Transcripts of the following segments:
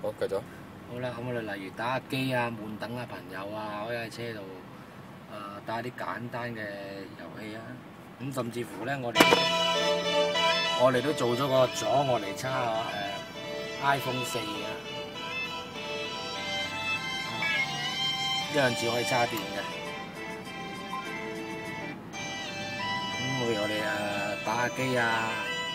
好，繼續。 好啦，咁我哋例如打下機啊、悶等下朋友啊，可以喺車度打啲簡單嘅遊戲啊。咁甚至乎咧，我哋都做咗個阻我嚟叉iPhone 4啊，一樣只可以叉電嘅。咁譬如我哋打下機啊，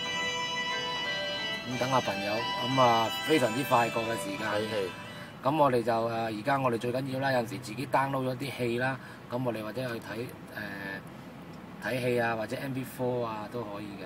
咁等下朋友，咁非常之快過嘅時間。 睇戲。 咁我哋就而家我哋最緊要啦，有陣時自己 download 咗啲戲啦，咁我哋或者去睇戲啊，或者 MP4 啊都可以嘅。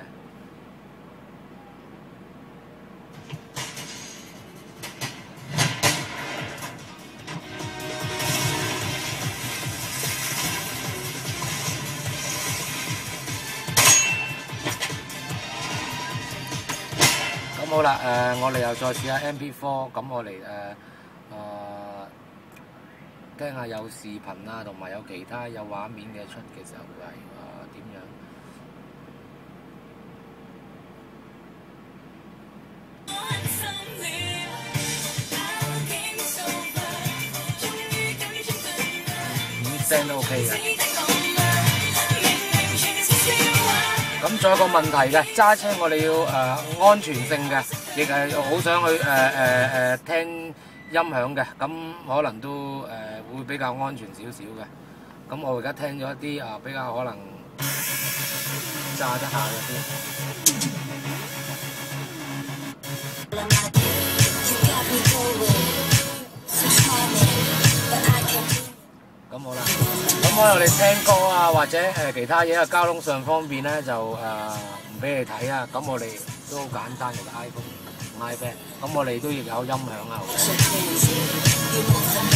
咁好啦，我哋又再試下 MP4，咁我哋聽下有視頻啊，同埋有其他有畫面嘅出嘅時候係點樣？聲都 OK 嘅。咁仲有個問題嘅，揸車我哋要安全性嘅，亦係好想去聽音響嘅，咁可能都會比較安全少少嘅。咁我而家聽咗一啲比較可能揸得下嘅先。咁好啦，咁我哋聽歌啊，或者其他嘢啊，交通上方面咧就唔俾你睇啊。咁我哋都好簡單嘅 iPhone、iPad，咁我哋都要有音響啊。